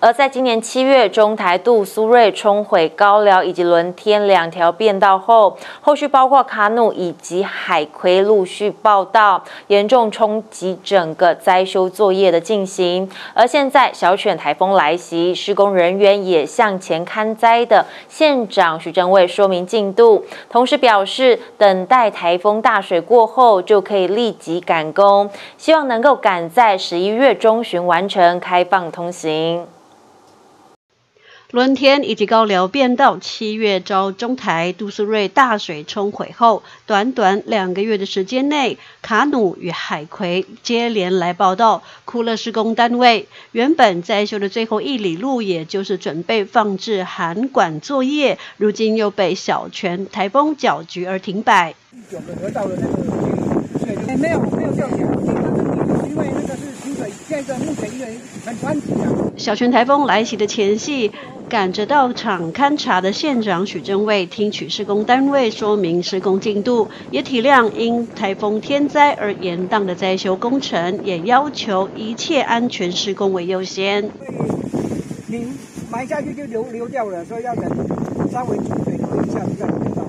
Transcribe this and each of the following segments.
而在今年7月，中台杜苏芮冲毁高寮以及轮天2条便道后，后续包括卡努以及海葵陆续报道，严重冲击整个灾修作业的进行。而现在小犬台风来袭，施工人员也向前勘灾的县长许正卫说明进度，同时表示等待台风大水过后就可以立即赶工，希望能够赶在11月中旬完成开放通行。 轮天以及高寮便道7月遭中台杜苏芮大水冲毁后，短短2个月的时间内，卡努与海葵接连来报道，哭了施工单位。原本在修的最后1里路，也就是准备放置涵管作业，如今又被小泉台风搅局而停摆。 9个河道的那个水没有掉下来，因为那个是清水，现在目前因为很湍急啊。 小泉台风来袭的前夕，赶着到场勘察的县长许正卫听取施工单位说明施工进度，也体谅因台风天灾而延宕的灾修工程，也要求一切安全施工为优先。 你埋下去就流掉了，所以要等稍微储水一下比较容易到。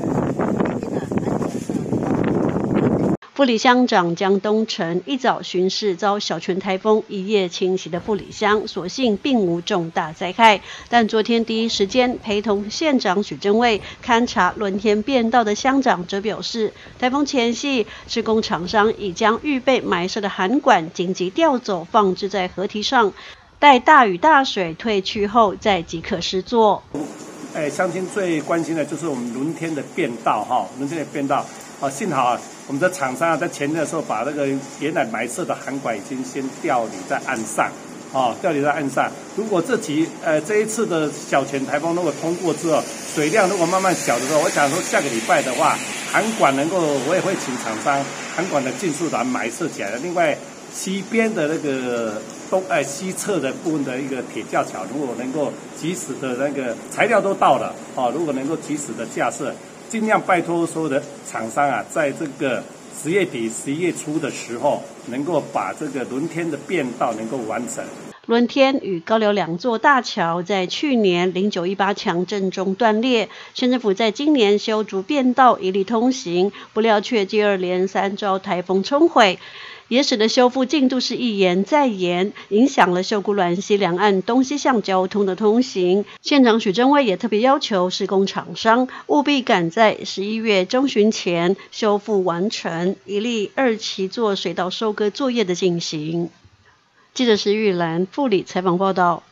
副里乡长江东成一早巡视遭小泉台风一夜侵袭的富里乡，所幸并无重大灾害。但昨天第一时间陪同县长许正卫勘察轮天便道的乡长则表示，台风前夕，施工厂商已将预备埋设的涵管紧急调走，放置在河堤上，待大雨大水退去后再即可施作。 乡亲最关心的就是我们轮天的便道轮天的便道幸好我们的厂商在前天的时候把那个原来埋设的涵管已经先调离在岸上，调离在岸上。如果这一次的小泉台风如果通过之后，水量如果慢慢小的时候，我想说下个礼拜的话，涵管我也会请厂商涵管的尽速把它埋设起来。另外西边的那个西侧的部分的一个铁架桥，如果能够及时的那个材料都到了如果能够及时的架设，尽量拜托所有的厂商在这个10月底、11月初的时候，能够把这个轮天的便道能够完成。 轮天与高寮2座大桥在去年0918强震中断裂，县政府在今年修筑便道以利通行，不料却接二连三遭台风冲毁，也使得修复进度是一延再延，影响了秀姑峦溪两岸东西向交通的通行。县长许正卫也特别要求施工厂商务必赶在11月中旬前修复完成，以利2期做水道收割作业的进行。记者石玉兰富里采访报道。